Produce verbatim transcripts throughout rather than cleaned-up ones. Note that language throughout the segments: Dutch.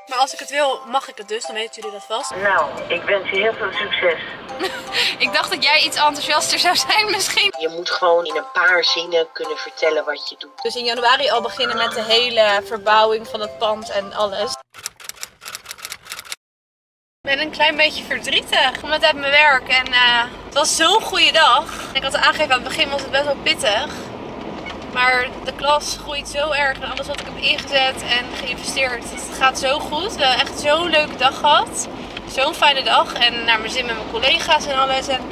Maar als ik het wil, mag ik het dus. Dan weten jullie dat vast. Nou, ik wens je heel veel succes. Ik dacht dat jij iets enthousiaster zou zijn misschien. Je moet gewoon in een paar zinnen kunnen vertellen wat je doet. Dus in januari al beginnen met de hele verbouwing van het pand en alles. Ik ben een klein beetje verdrietig, omdat uit mijn werk. En uh, het was zo'n goede dag. Ik had aangegeven aan het begin was het best wel pittig. Maar de klas groeit zo erg en alles wat ik heb ingezet en geïnvesteerd. Het gaat zo goed. We hebben echt zo'n leuke dag gehad. Zo'n fijne dag. En naar mijn zin met mijn collega's en alles. En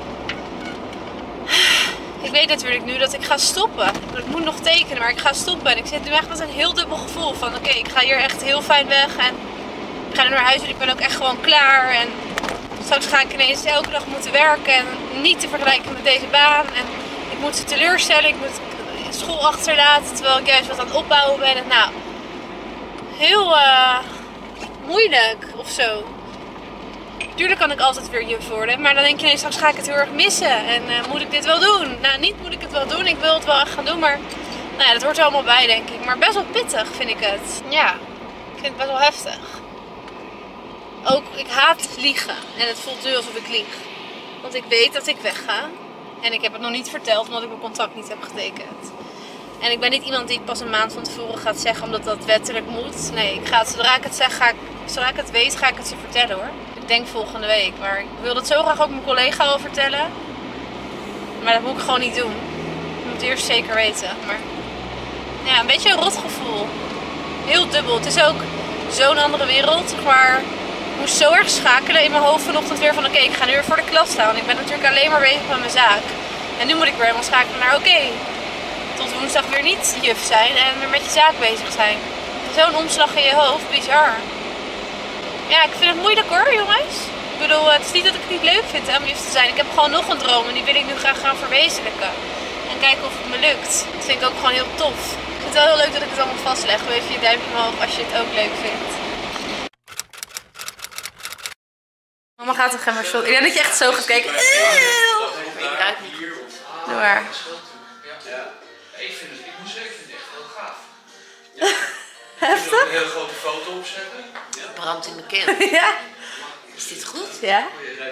ik weet natuurlijk nu dat ik ga stoppen. Ik moet nog tekenen, maar ik ga stoppen. En ik zit nu echt met een heel dubbel gevoel van oké, okay, ik ga hier echt heel fijn weg. En ik ga nu naar huis en ik ben ook echt gewoon klaar. En straks ga ik ineens elke dag moeten werken. En niet te vergelijken met deze baan. En ik moet ze teleurstellen. Ik moet school achterlaten terwijl ik juist wat aan het opbouwen ben. En nou, heel uh, moeilijk of zo. Tuurlijk kan ik altijd weer juf worden, maar dan denk je nee, straks ga ik het heel erg missen. En uh, moet ik dit wel doen? Nou, niet moet ik het wel doen. Ik wil het wel echt gaan doen, maar nou ja, dat hoort er allemaal bij, denk ik. Maar best wel pittig vind ik het. Ja, ik vind het best wel heftig. Ook, ik haat liegen. En het voelt nu alsof ik lieg. Want ik weet dat ik wegga. En ik heb het nog niet verteld, omdat ik mijn contract niet heb getekend. En ik ben niet iemand die het pas een maand van tevoren gaat zeggen, omdat dat wettelijk moet. Nee, ik ga het, zodra ik het zeg, ga ik, zodra ik het weet, ga ik het ze vertellen hoor. Ik denk volgende week, maar ik wil dat zo graag ook mijn collega al vertellen. Maar dat moet ik gewoon niet doen. Ik moet het eerst zeker weten. Maar ja, een beetje een rotgevoel. Heel dubbel. Het is ook zo'n andere wereld, maar ik moest zo erg schakelen in mijn hoofd vanochtend weer van oké, okay, ik ga nu weer voor de klas staan. Ik ben natuurlijk alleen maar bezig met mijn zaak. En nu moet ik weer helemaal schakelen naar oké. Okay, tot woensdag weer niet juf zijn en weer met je zaak bezig zijn. Zo'n omslag in je hoofd, bizar. Ja, ik vind het moeilijk hoor, jongens. Ik bedoel, het is niet dat ik het niet leuk vind hè, om juf te zijn. Ik heb gewoon nog een droom en die wil ik nu graag gaan verwezenlijken. En kijken of het me lukt. Dat vind ik ook gewoon heel tof. Ik vind het wel heel leuk dat ik het allemaal vastleg. Doe even je duimpje omhoog als je het ook leuk vindt. Mama gaat toch helemaal shot. Ik denk dat je echt zo gaat kijken. Ik ruik niet goed. Doe maar. Ik vind het, ik moet zeggen, ik vind het echt heel gaaf. Heftig? Ik wil een hele grote foto opzetten. Ja. Brandt in mijn keel. Ja. Is dit goed? Ja.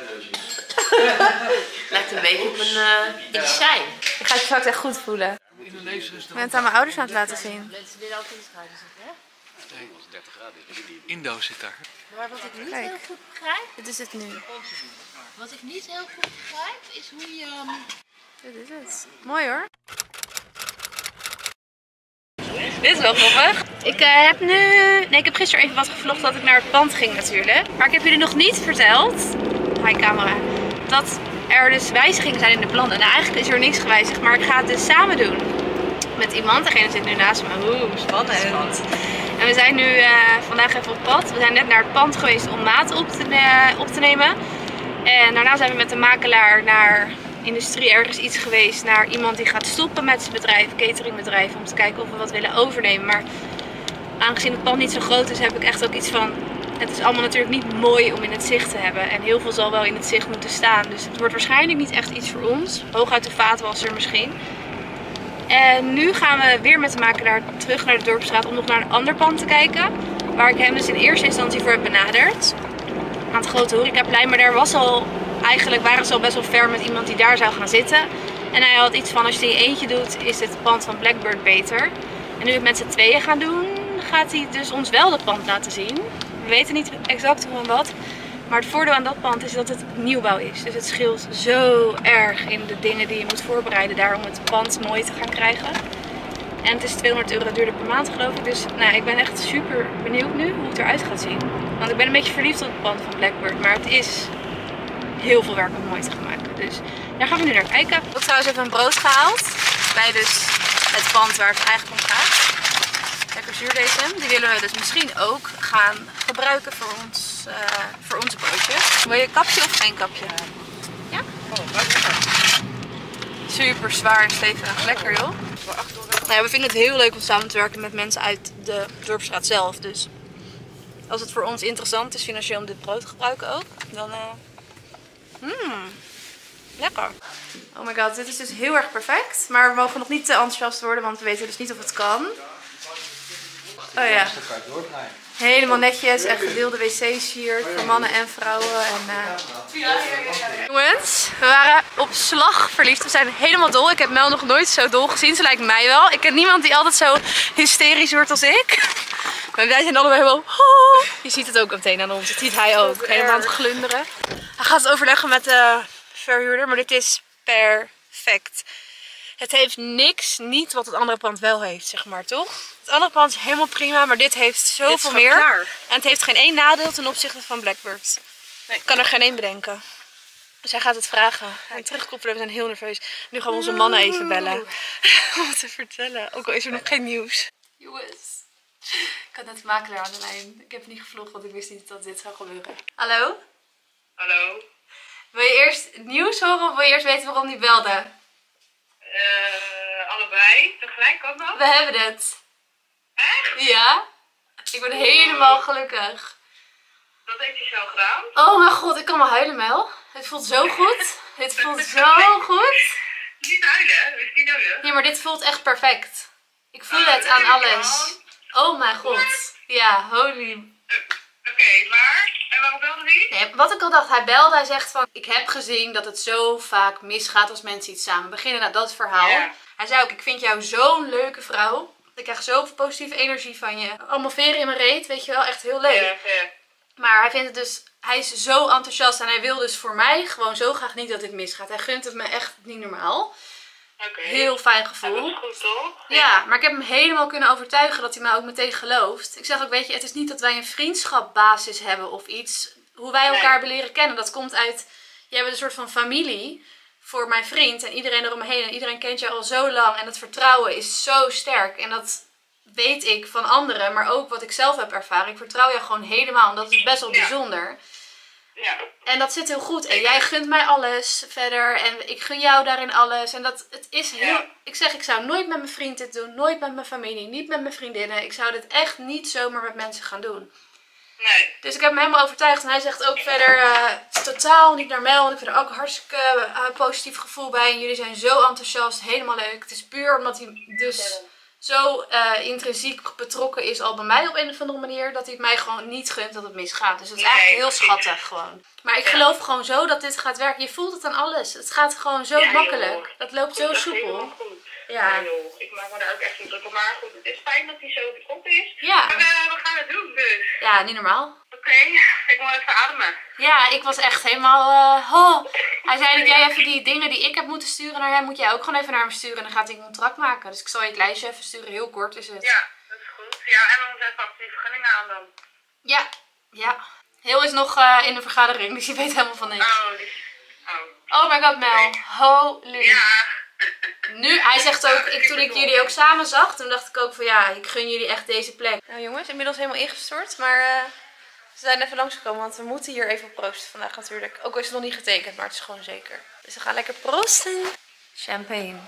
Lijkt een beetje op een uh, medicijn. Ik ga het straks echt goed voelen. Ik ben het aan mijn ouders aan het laten zien. Mensen willen altijd in het schuiven zitten, hè? Nee, als dertig graden. Indo zit daar. Maar wat ik niet Kijk. heel goed begrijp... Dit is het nu. Wat ik niet heel goed begrijp, is hoe je... Um... Dit is het. Mooi hoor. Dit is wel grappig. Ik uh, heb nu... Nee, ik heb gisteren even wat gevlogd dat ik naar het pand ging natuurlijk. Maar ik heb jullie nog niet verteld... Hi camera. Dat er dus wijzigingen zijn in de plannen. Nou, eigenlijk is er niks gewijzigd. Maar ik ga het dus samen doen. Met iemand. Degene zit nu naast me. Oeh, spannend. En we zijn nu uh, vandaag even op pad. We zijn net naar het pand geweest om maat op te, uh, op te nemen. En daarna zijn we met de makelaar naar... industrie ergens iets geweest naar iemand die gaat stoppen met zijn bedrijf, cateringbedrijf, om te kijken of we wat willen overnemen. Maar aangezien het pand niet zo groot is, heb ik echt ook iets van, het is allemaal natuurlijk niet mooi om in het zicht te hebben. En heel veel zal wel in het zicht moeten staan. Dus het wordt waarschijnlijk niet echt iets voor ons. Hooguit de vaatwasser misschien. En nu gaan we weer met de makelaar terug naar de Dorpsstraat om nog naar een ander pand te kijken. Waar ik hem dus in eerste instantie voor heb benaderd. Aan het grote horecaplein, maar daar was al... Eigenlijk waren ze al best wel ver met iemand die daar zou gaan zitten. En hij had iets van, als je het in je eentje doet, is het pand van Blackbird beter. En nu we het met z'n tweeën gaan doen, gaat hij dus ons wel dat pand laten zien. We weten niet exact hoe en wat. Maar het voordeel aan dat pand is dat het nieuwbouw is. Dus het scheelt zo erg in de dingen die je moet voorbereiden daar om het pand mooi te gaan krijgen. En het is tweehonderd euro duurder per maand geloof ik. Dus nou, ik ben echt super benieuwd nu hoe het eruit gaat zien. Want ik ben een beetje verliefd op het pand van Blackbird. Maar het is... heel veel werk om mooi te gaan maken. Dus daar gaan we nu naar kijken. Ik heb trouwens even een brood gehaald. Bij dus het pand waar het eigenlijk om gaat. Lekker zuurdesem. Die willen we dus misschien ook gaan gebruiken voor, ons, uh, voor onze broodjes. Wil je een kapje of geen kapje? Ja? Super zwaar en stevig. Lekker joh. Nou ja, we vinden het heel leuk om samen te werken met mensen uit de Dorpsstraat zelf. Dus als het voor ons interessant is financieel om dit brood te gebruiken ook, dan... Uh, Mmm, lekker. Oh my god, dit is dus heel erg perfect. Maar we mogen nog niet te enthousiast worden, want we weten dus niet of het kan. Oh ja. Dan kan je doordraaien. Helemaal netjes en gedeelde wc's hier voor mannen en vrouwen. En, uh... ja, ja, ja, ja. Jongens, we waren op slag verliefd. We zijn helemaal dol. Ik heb Mel nog nooit zo dol gezien. Ze lijkt mij wel. Ik ken niemand die altijd zo hysterisch wordt als ik. Maar wij zijn allebei helemaal... Oh. Je ziet het ook meteen aan ons. Dat ziet hij ook. Helemaal aan het glunderen. Hij gaat het overleggen met de verhuurder. Maar dit is perfect. Het heeft niks, niet wat het andere pand wel heeft, zeg maar, toch? Het andere pand is helemaal prima, maar dit heeft zoveel meer. Klaar. En het heeft geen één nadeel ten opzichte van Blackbird. Nee. Ik kan er geen één bedenken. Dus hij gaat het vragen. En terugkoppelen, we zijn heel nerveus. Nu gaan we onze mannen even bellen. Om te vertellen. Ook al is er nog geen nieuws. Jongens. Ik had net de makelaar aan de lijn. Ik heb niet gevlogd, want ik wist niet dat dit zou gebeuren. Hallo? Hallo? Wil je eerst het nieuws horen of wil je eerst weten waarom die belde? Uh, allebei, tegelijk ook nog? We hebben het. Echt? Ja. Ik ben helemaal gelukkig. Dat heeft hij zo gedaan? Oh mijn god, ik kan wel huilen, Mel. Het voelt zo goed. Het voelt zo goed. Niet huilen, dat is niet nodig. Ja, maar dit voelt echt perfect. Ik voel het aan alles. Oh mijn god. Ja, holy. Uh, Oké, okay, maar... En waarom belde hij? Nee, wat ik al dacht, hij belde, hij zegt van... Ik heb gezien dat het zo vaak misgaat als mensen iets samen beginnen. Nou, dat verhaal. Yeah. Hij zei ook, ik vind jou zo'n leuke vrouw. Ik krijg zoveel positieve energie van je. Allemaal veren in mijn reet, weet je wel. Echt heel leuk. Yeah, yeah. Maar hij vindt het dus... Hij is zo enthousiast en hij wil dus voor mij gewoon zo graag niet dat dit misgaat. Hij gunt het me echt niet normaal. Okay. Heel fijn gevoel. Dat is goed, toch? Ja, maar ik heb hem helemaal kunnen overtuigen dat hij mij ook meteen gelooft. Ik zeg ook, weet je, het is niet dat wij een vriendschapbasis hebben of iets. Hoe wij elkaar nee. hebben leren kennen, dat komt uit... Jij bent een soort van familie voor mijn vriend en iedereen eromheen. En iedereen kent je al zo lang en dat vertrouwen is zo sterk. En dat weet ik van anderen, maar ook wat ik zelf heb ervaren. Ik vertrouw je gewoon helemaal en dat is best wel ja. bijzonder. Ja. En dat zit heel goed. En jij gunt mij alles verder. En ik gun jou daarin alles. En dat, het is heel... Ja. Ik zeg, ik zou nooit met mijn vriend dit doen. Nooit met mijn familie. Niet met mijn vriendinnen. Ik zou dit echt niet zomaar met mensen gaan doen. Nee. Dus ik heb hem helemaal overtuigd. En hij zegt ook verder uh, totaal niet naar Mel. Want ik vind er ook een hartstikke uh, positief gevoel bij. En jullie zijn zo enthousiast. Helemaal leuk. Het is puur omdat hij dus... zo uh, intrinsiek betrokken is al bij mij op een of andere manier. Dat hij het mij gewoon niet gunt dat het misgaat. Dus het is nee, eigenlijk heel schattig gewoon. Maar ik ja. geloof gewoon zo dat dit gaat werken. Je voelt het aan alles. Het gaat gewoon zo ja, makkelijk. Joh. Dat loopt zo soepel. Ja. ja joh. Ik maak me daar ook echt niet druk op. Maar goed, het is fijn dat hij zo betrokken is. Ja. Maar uh, we gaan het doen dus. Ja, niet normaal. Oké, okay. Ik moet even ademen. Ja, ik was echt helemaal... Uh, oh. Hij zei dat jij even die dingen die ik heb moeten sturen naar hem, moet jij ook gewoon even naar hem sturen. En dan gaat hij een contract maken. Dus ik zal je het lijstje even sturen. Heel kort is het. Ja, dat is goed. Ja, en we moeten even achter die vergunningen aan dan. Ja, ja. Heel is nog uh, in de vergadering, dus je weet helemaal van niks. Oh, die... oh. Oh my god, Mel. Holy. Ja. Nu, hij zegt ook, ik, toen ik jullie ook samen zag, toen dacht ik ook van ja, ik gun jullie echt deze plek. Nou jongens, inmiddels helemaal ingestort, maar uh, ze zijn even langsgekomen, want we moeten hier even op proosten vandaag natuurlijk. Ook al is het nog niet getekend, maar het is gewoon zeker. Dus we gaan lekker proosten. Champagne.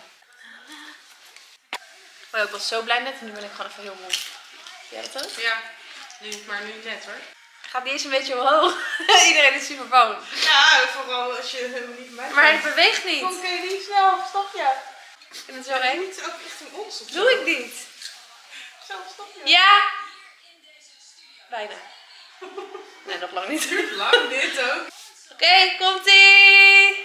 Oh, ik was zo blij net en nu ben ik gewoon even heel moe. Jij dat ook? Ja, nu, maar nu net hoor. Gaat die eens een beetje omhoog? Iedereen is super bang. Ja, vooral als je helemaal niet bij. Maar hij beweegt niet. Kom, kun je niet snel, stap je. Ik vind het zo eng. Je moet ook richting ons of zo. Doe ik niet. Zelf stap je. Ja. Bijna. Nee, nog lang niet. Duurt lang dit ook. Oké, okay, komt ie.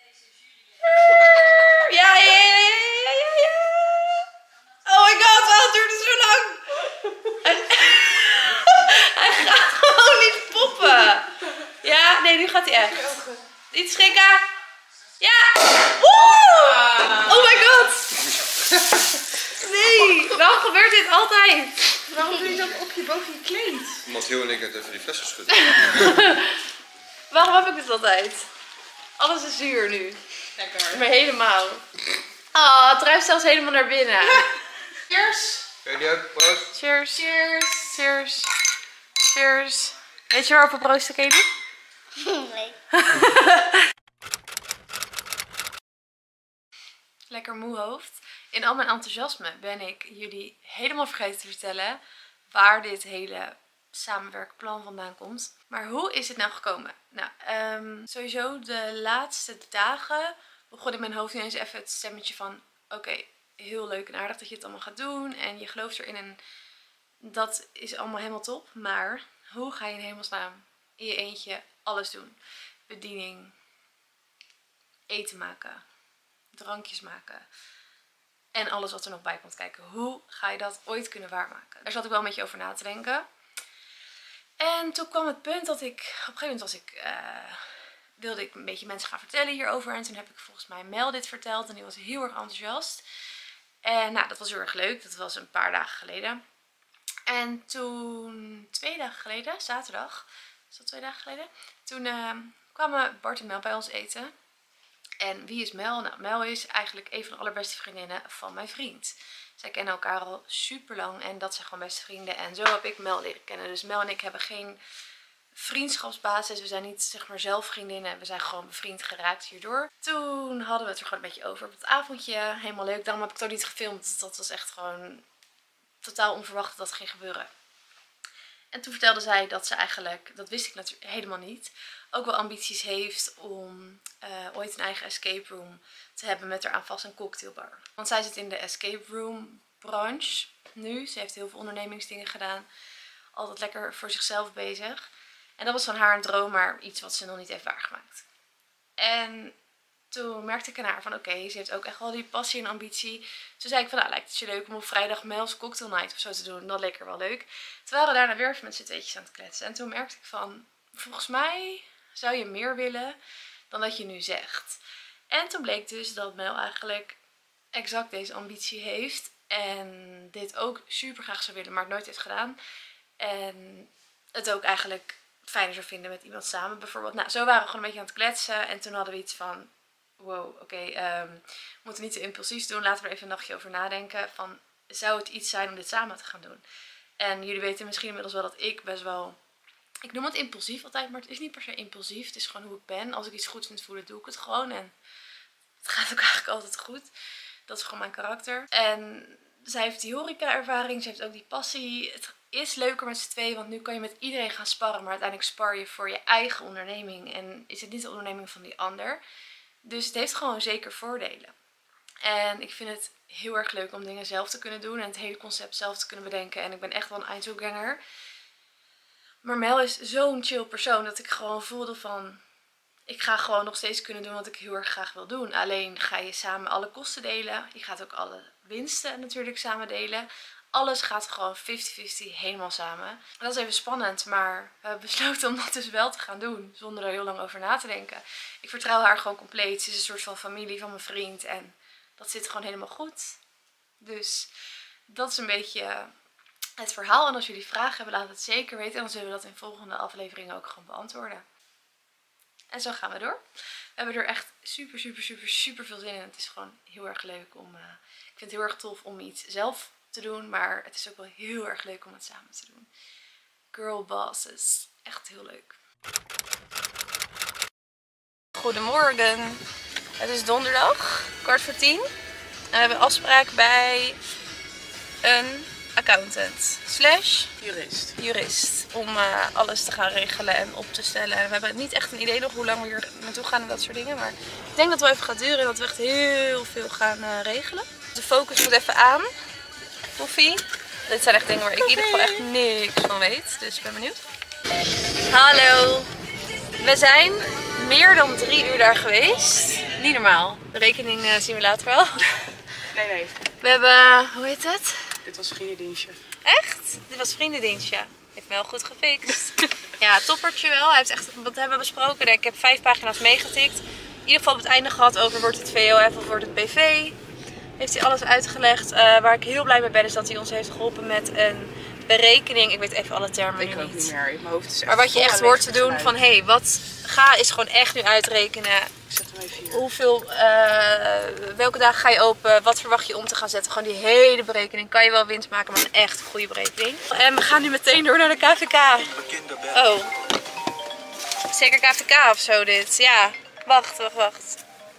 Ja, ja, ja, ja, ja, ja. Oh my god, waarom duurt het zo lang? Hij gaat gewoon niet poppen. Ja, nee, nu gaat hij echt. Niet schrikken. Ja. Woe! Oh my god. Nee, waarom gebeurt dit altijd? Waarom doe je dat op je boven je kleed? Omdat Heel en ik net even die fles geschud. Waarom heb ik dit altijd? Alles is zuur nu. Lekker. Maar helemaal. Oh, het ruikt zelfs helemaal naar binnen. Cheers. Kun je ook? Proost. Cheers. Cheers. Cheers. Cheers. Weet je waarop we proosten, Katie? Nee. Lekker moe hoofd. In al mijn enthousiasme ben ik jullie helemaal vergeten te vertellen waar dit hele samenwerkplan vandaan komt. Maar hoe is het nou gekomen? Nou, um, sowieso de laatste dagen begon in mijn hoofd ineens even het stemmetje van oké, okay, heel leuk en aardig dat je het allemaal gaat doen en je gelooft erin en Dat is allemaal helemaal top. Maar hoe ga je in hemelsnaam in je eentje alles doen? Bediening, eten maken, drankjes maken en alles wat er nog bij komt kijken. Hoe ga je dat ooit kunnen waarmaken? Daar zat ik wel een beetje over na te denken. En toen kwam het punt dat ik, op een gegeven moment was ik, uh, wilde ik een beetje mensen gaan vertellen hierover. En toen heb ik volgens mij Mel dit verteld en die was heel erg enthousiast. En nou, dat was heel erg leuk. Dat was een paar dagen geleden. En toen, twee dagen geleden, zaterdag, is dat twee dagen geleden? Toen uh, kwamen Bart en Mel bij ons eten. En wie is Mel? Nou, Mel is eigenlijk een van de allerbeste vriendinnen van mijn vriend. Zij kennen elkaar al super lang en dat zijn gewoon beste vrienden. En zo heb ik Mel leren kennen. Dus Mel en ik hebben geen vriendschapsbasis. We zijn niet zeg maar zelf vriendinnen. We zijn gewoon bevriend geraakt hierdoor. Toen hadden we het er gewoon een beetje over op het avondje. Helemaal leuk. Daarom heb ik het ook niet gefilmd. Dat was echt gewoon totaal onverwacht dat het ging gebeuren. En toen vertelde zij dat ze eigenlijk, dat wist ik natuurlijk helemaal niet, ook wel ambities heeft om uh, ooit een eigen escape room te hebben met eraan vast een cocktailbar. Want zij zit in de escape room branche nu. Ze heeft heel veel ondernemingsdingen gedaan. Altijd lekker voor zichzelf bezig. En dat was van haar een droom, maar iets wat ze nog niet heeft waargemaakt. En toen merkte ik aan haar van oké, okay, ze heeft ook echt wel die passie en ambitie. Toen zei ik van nou, lijkt het je leuk om op vrijdag Mel's cocktail night of zo te doen. Dat leek er wel leuk. Toen waren we daarna weer even met z'n tweetjes aan het kletsen. En toen merkte ik van, volgens mij zou je meer willen dan dat je nu zegt. En toen bleek dus dat Mel eigenlijk exact deze ambitie heeft. En dit ook super graag zou willen, maar het nooit heeft gedaan. En het ook eigenlijk fijner zou vinden met iemand samen bijvoorbeeld. Nou, zo waren we gewoon een beetje aan het kletsen. En toen hadden we iets van, wow, oké, okay, um, we moeten niet te impulsief doen. Laten we er even een nachtje over nadenken. Van, zou het iets zijn om dit samen te gaan doen? En jullie weten misschien inmiddels wel dat ik best wel, ik noem het impulsief altijd, maar het is niet per se impulsief. Het is gewoon hoe ik ben. Als ik iets goed vind voelen, doe ik het gewoon. En het gaat ook eigenlijk altijd goed. Dat is gewoon mijn karakter. En zij heeft die horeca-ervaring, ze heeft ook die passie. Het is leuker met z'n tweeën, want nu kan je met iedereen gaan sparren. Maar uiteindelijk spar je voor je eigen onderneming. En is het niet de onderneming van die ander. Dus het heeft gewoon zeker voordelen. En ik vind het heel erg leuk om dingen zelf te kunnen doen. En het hele concept zelf te kunnen bedenken. En ik ben echt wel een eindtoeganger. Maar Mel is zo'n chill persoon dat ik gewoon voelde van, ik ga gewoon nog steeds kunnen doen wat ik heel erg graag wil doen. Alleen ga je samen alle kosten delen. Je gaat ook alle winsten natuurlijk samen delen. Alles gaat gewoon vijftig vijftig helemaal samen. Dat is even spannend, maar we hebben besloten om dat dus wel te gaan doen. Zonder er heel lang over na te denken. Ik vertrouw haar gewoon compleet. Ze is een soort van familie van mijn vriend. En dat zit gewoon helemaal goed. Dus dat is een beetje het verhaal. En als jullie vragen hebben, laat het zeker weten. En dan zullen we dat in volgende afleveringen ook gewoon beantwoorden. En zo gaan we door. We hebben er echt super, super, super, super veel zin in. Het is gewoon heel erg leuk om, uh, ik vind het heel erg tof om iets zelf te doen. Maar het is ook wel heel erg leuk om het samen te doen. Girl bosses. Echt heel leuk. Goedemorgen. Het is donderdag, kwart voor tien. En we hebben afspraak bij een accountant slash Jurist. jurist om uh, alles te gaan regelen en op te stellen. En we hebben niet echt een idee nog hoe lang we hier naartoe gaan en dat soort dingen. Maar ik denk dat het wel even gaat duren en dat we echt heel veel gaan uh, regelen. De focus moet even aan. Koffie. Dit zijn echt dingen waar ik in ieder geval echt niks van weet. Dus ik ben benieuwd. Hallo. We zijn meer dan drie uur daar geweest. Niet normaal. De rekening uh, zien we later wel. Nee, nee. We hebben, hoe heet het? Dit was vriendendienstje. Echt? Dit was vriendendienstje. Heeft me wel goed gefixt. Ja, toppertje wel. Hij heeft echt wat hebben we besproken. Ik heb vijf pagina's meegetikt. In ieder geval op het einde gehad over wordt het V O F of wordt het B V. Heeft hij alles uitgelegd. Uh, waar ik heel blij mee ben is dat hij ons heeft geholpen met een berekening. Ik weet even alle termen Ik nu ook niet. niet meer. Mijn hoofd is echt Maar wat je vol echt aan hoort te leegte doen van hé, hey, wat ga is gewoon echt nu uitrekenen. Ik zet hem even hier. Hoeveel, uh, welke dagen ga je open? Wat verwacht je om te gaan zetten? Gewoon die hele berekening. Kan je wel winst maken, maar een echt goede berekening. En we gaan nu meteen door naar de K V K. Oh. Zeker K V K of zo dit. Ja. Wacht, wacht, wacht.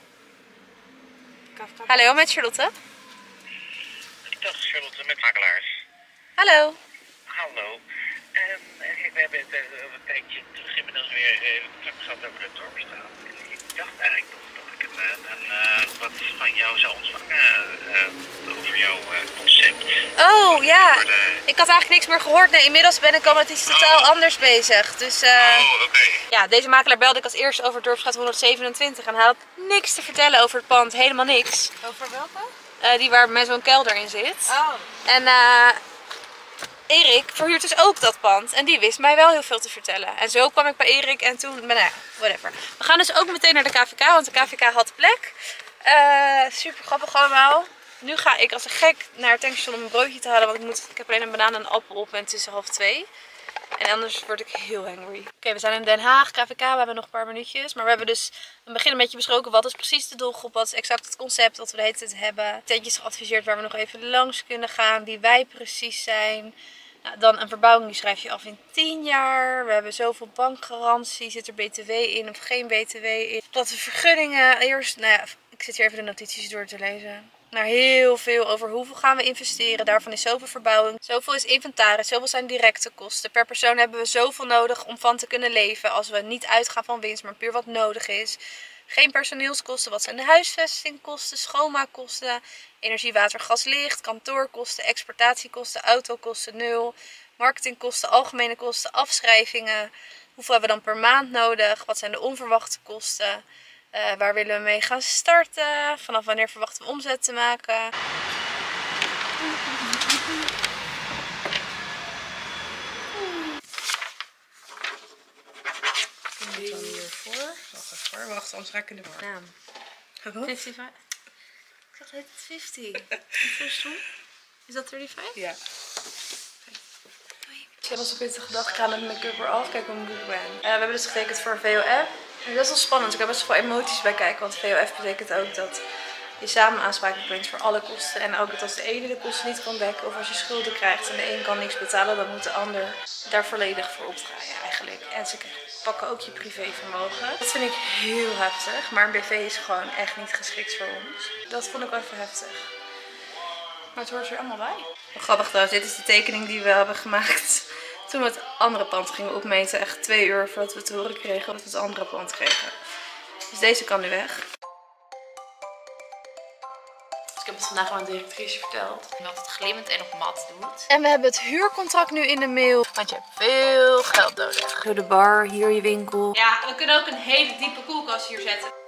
Hallo, met Charlotte. Dag Charlotte, met makelaars. Hallo. Hallo. Um, we hebben het uh, een tijdje terug inmiddels weer uh, contact gehad over de Dorpstraat. Ik dacht eigenlijk nog dat ik het en uh, wat van jou zou ontvangen uh, over jouw uh, concept. Oh ja, De... ik had eigenlijk niks meer gehoord. Nee, inmiddels ben ik al met iets totaal oh. anders bezig. Dus uh, oh, oké. Okay. Ja, deze makelaar belde ik als eerste over Dorpsstraat honderdzevenentwintig. En hij had niks te vertellen over het pand. Helemaal niks. Over welke? Uh, die waar met zo'n kelder in zit. Oh. En uh, Erik verhuurt dus ook dat pand. En die wist mij wel heel veel te vertellen. En zo kwam ik bij Erik en toen, nou ja, whatever. We gaan dus ook meteen naar de K V K, want de K V K had plek. Uh, super grappig allemaal. Nu ga ik als een gek naar het tankstation om een broodje te halen. Want ik, moet, ik heb alleen een banaan en een appel op en het is half twee. En anders word ik heel hangry. Oké, okay, we zijn in Den Haag, K V K. We hebben nog een paar minuutjes. Maar we hebben dus in het begin een beetje besproken wat is precies de doelgroep. Wat is exact het concept wat we de hele tijd hebben. Tentjes geadviseerd waar we nog even langs kunnen gaan. Die wij precies zijn. Nou, dan een verbouwing die schrijf je af in tien jaar. We hebben zoveel bankgarantie. Zit er B T W in of geen B T W in. Dat we vergunningen. Eerst, nou ja, ik zit hier even de notities door te lezen. Naar heel veel over hoeveel gaan we investeren. Daarvan is zoveel verbouwing. Zoveel is inventaris. Zoveel zijn directe kosten. Per persoon hebben we zoveel nodig om van te kunnen leven. Als we niet uitgaan van winst, maar puur wat nodig is. Geen personeelskosten. Wat zijn de huisvestingkosten, schoonmaakkosten, energie, water, gas, licht, kantoorkosten, exportatiekosten, autokosten nul. Marketingkosten, algemene kosten, afschrijvingen. Hoeveel hebben we dan per maand nodig? Wat zijn de onverwachte kosten? Uh, waar willen we mee gaan starten? Vanaf wanneer verwachten we omzet te maken? Wat dan hiervoor? Wacht even hoor. Wacht, anders ga ik in de war. Naam. Wat? vijfenvijftig. Ik dacht het vijftig. Is Is dat vijfendertig? Ja. Ik heb al zo'n pittige dag. Ik ga met make-up eraf. Kijk hoe ik ben. Uh, we hebben dus getekend voor een V O F. En dat is wel spannend. Ik heb best wel emoties bij kijken. Want V O F betekent ook dat je samen aansprakelijk bent voor alle kosten. En ook dat als de ene de kosten niet kan dekken of als je schulden krijgt en de een kan niks betalen, dan moet de ander daar volledig voor opdraaien eigenlijk. En ze pakken ook je privévermogen. Dat vind ik heel heftig. Maar een B V is gewoon echt niet geschikt voor ons. Dat vond ik wel even heftig. Maar het hoort er allemaal bij. Grappig trouwens, dit is de tekening die we hebben gemaakt toen we het andere pand gingen opmeten. Echt twee uur voordat we te horen kregen dat we het andere pand kregen. Dus deze kan nu weg. Dus ik heb het vandaag aan de directrice verteld. Dat het glimmend en op mat doet. En we hebben het huurcontract nu in de mail. Want je hebt veel geld nodig. Door de bar, hier je winkel. Ja, we kunnen ook een hele diepe koelkast hier zetten.